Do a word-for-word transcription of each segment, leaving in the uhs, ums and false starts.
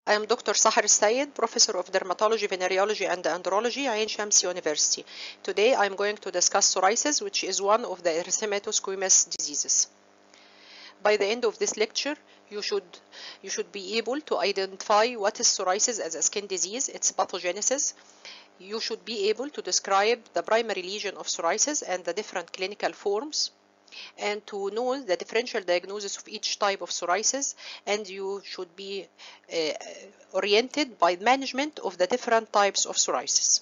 I am Doctor Sahar Sayed, Professor of Dermatology, Venereology and Andrology, Ain Shams University. Today I am going to discuss psoriasis, which is one of the erythematosquamous diseases. By the end of this lecture, you should, you should be able to identify what is psoriasis as a skin disease, its pathogenesis. You should be able to describe the primary lesion of psoriasis and the different clinical forms, and to know the differential diagnosis of each type of psoriasis, and you should be uh, oriented by management of the different types of psoriasis.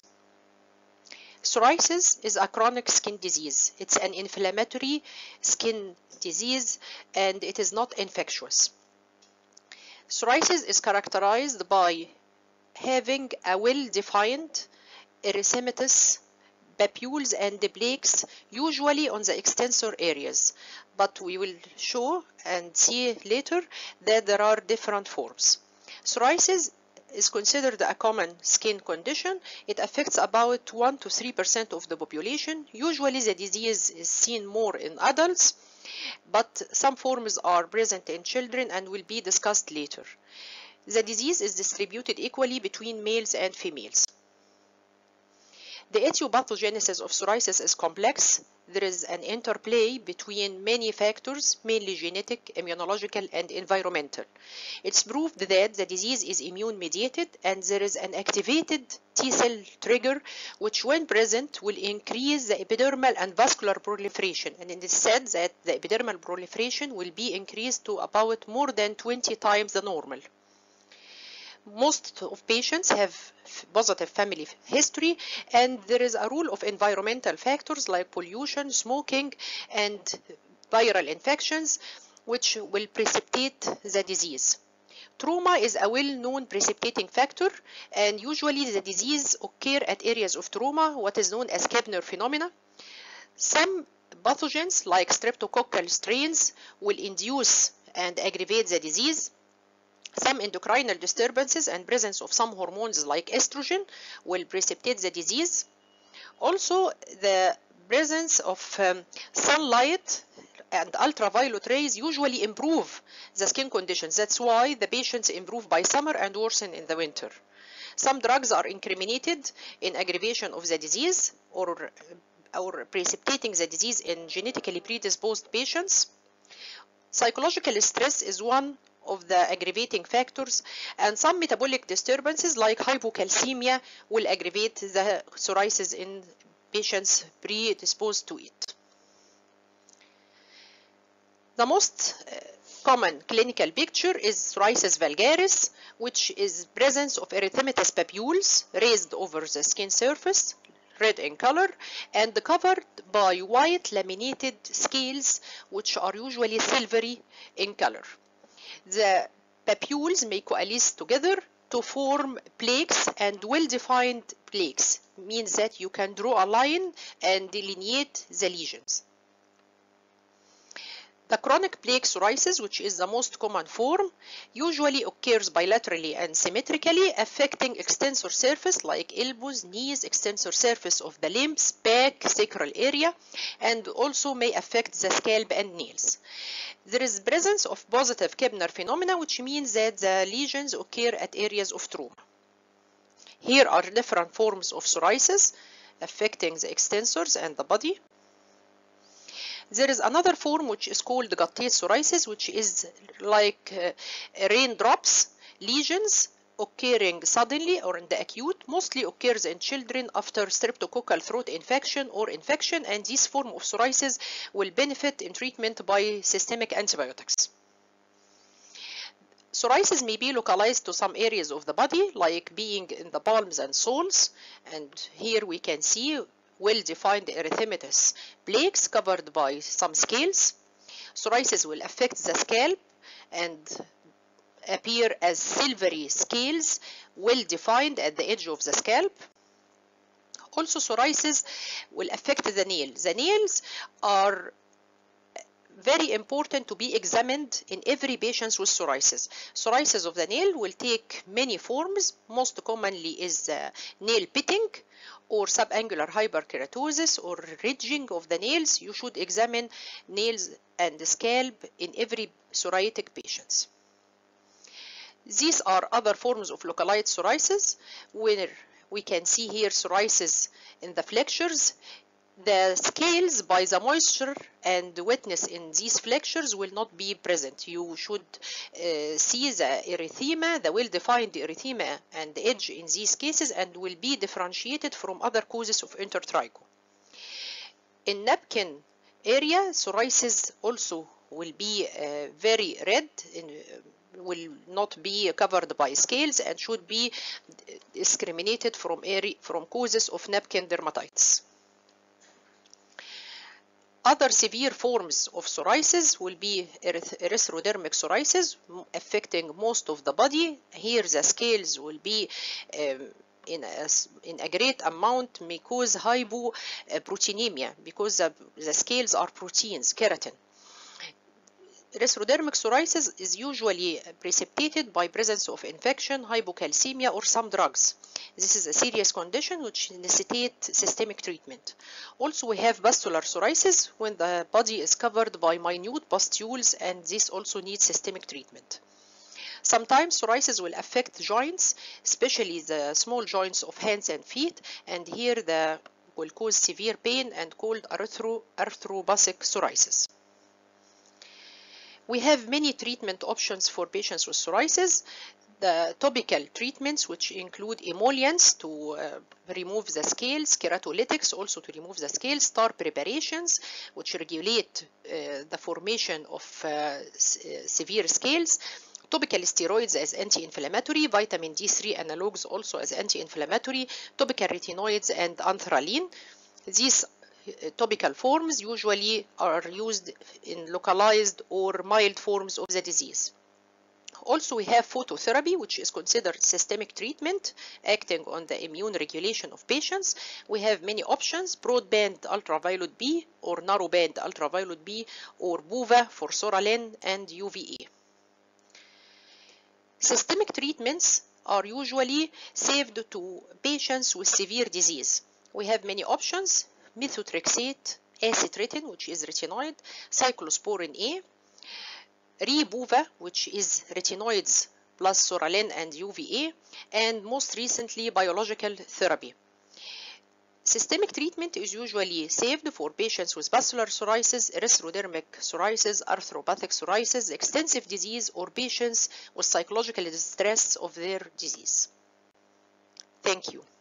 Psoriasis is a chronic skin disease. It's an inflammatory skin disease and it is not infectious. Psoriasis is characterized by having a well-defined erythematous papules and plaques, usually on the extensor areas, but we will show and see later that there are different forms. Psoriasis is considered a common skin condition. It affects about one to three percent of the population. Usually the disease is seen more in adults, but some forms are present in children and will be discussed later. The disease is distributed equally between males and females. The etiopathogenesis of psoriasis is complex. There is an interplay between many factors, mainly genetic, immunological, and environmental. It's proved that the disease is immune-mediated and there is an activated T-cell trigger, which when present will increase the epidermal and vascular proliferation. And it is said that the epidermal proliferation will be increased to about more than twenty times the normal. Most of patients have positive family history, and there is a role of environmental factors like pollution, smoking, and viral infections, which will precipitate the disease. Trauma is a well-known precipitating factor, and usually the disease occurs at areas of trauma, what is known as Kebner phenomena. Some pathogens like streptococcal strains will induce and aggravate the disease. Some endocrinal disturbances and presence of some hormones like estrogen will precipitate the disease. Also, the presence of um, sunlight and ultraviolet rays usually improve the skin conditions. That's why the patients improve by summer and worsen in the winter. Some drugs are incriminated in aggravation of the disease or, or precipitating the disease in genetically predisposed patients. Psychological stress is one of the aggravating factors, and some metabolic disturbances like hypocalcemia will aggravate the psoriasis in patients predisposed to it. The most uh, common clinical picture is psoriasis vulgaris, which is presence of erythematous papules raised over the skin surface, red in color, and covered by white laminated scales, which are usually silvery in color. The papules may coalesce together to form plaques, and well-defined plaques means that you can draw a line and delineate the lesions. The chronic plaque psoriasis, which is the most common form, usually occurs bilaterally and symmetrically, affecting extensor surface like elbows, knees, extensor surface of the limbs, back, sacral area, and also may affect the scalp and nails. There is presence of positive Kebner phenomena, which means that the lesions occur at areas of trauma. Here are different forms of psoriasis affecting the extensors and the body. There is another form which is called guttate psoriasis, which is like uh, raindrops, lesions occurring suddenly or in the acute, mostly occurs in children after streptococcal throat infection or infection, and this form of psoriasis will benefit in treatment by systemic antibiotics. Psoriasis may be localized to some areas of the body, like being in the palms and soles, and here we can see well-defined erythematous plaques covered by some scales. Psoriasis will affect the scalp and appear as silvery scales, well-defined at the edge of the scalp. Also, psoriasis will affect the nails. The nails are very important to be examined in every patient with psoriasis. Psoriasis of the nail will take many forms. Most commonly is uh, nail pitting or subangular hyperkeratosis or ridging of the nails. You should examine nails and the scalp in every psoriatic patient. These are other forms of localized psoriasis, where we can see here psoriasis in the flexures. The scales by the moisture and the wetness in these flexures will not be present. You should uh, see the erythema, the well-defined erythema and edge in these cases, and will be differentiated from other causes of intertrigo. In napkin area, psoriasis also will be uh, very red, in, uh, will not be covered by scales, and should be discriminated from, area, from causes of napkin dermatitis. Other severe forms of psoriasis will be erythrodermic psoriasis, affecting most of the body. Here the scales will be um, in, a, in a great amount, may cause hypoproteinemia, because the, the scales are proteins, keratin. Erythrodermic psoriasis is usually precipitated by presence of infection, hypocalcemia, or some drugs. This is a serious condition which necessitates systemic treatment. Also, we have pustular psoriasis when the body is covered by minute pustules, and this also needs systemic treatment. Sometimes psoriasis will affect joints, especially the small joints of hands and feet, and here the will cause severe pain and called arthro, arthrobasic psoriasis. We have many treatment options for patients with psoriasis. The topical treatments, which include emollients to uh, remove the scales, keratolytics also to remove the scales, tar preparations which regulate uh, the formation of uh, severe scales, topical steroids as anti-inflammatory, vitamin D three analogs also as anti-inflammatory, topical retinoids and anthraline. These topical forms usually are used in localized or mild forms of the disease. Also, we have phototherapy, which is considered systemic treatment acting on the immune regulation of patients. We have many options: broadband ultraviolet B or narrowband ultraviolet B, or BUVA for psoralen, and U V A. Systemic treatments are usually saved to patients with severe disease. We have many options: methotrexate, acitretin, which is retinoid, cyclosporin A, Rebuva, which is retinoids plus psoralen and U V A, and most recently biological therapy. Systemic treatment is usually saved for patients with pustular psoriasis, erythrodermic psoriasis, arthropathic psoriasis, extensive disease, or patients with psychological distress of their disease. Thank you.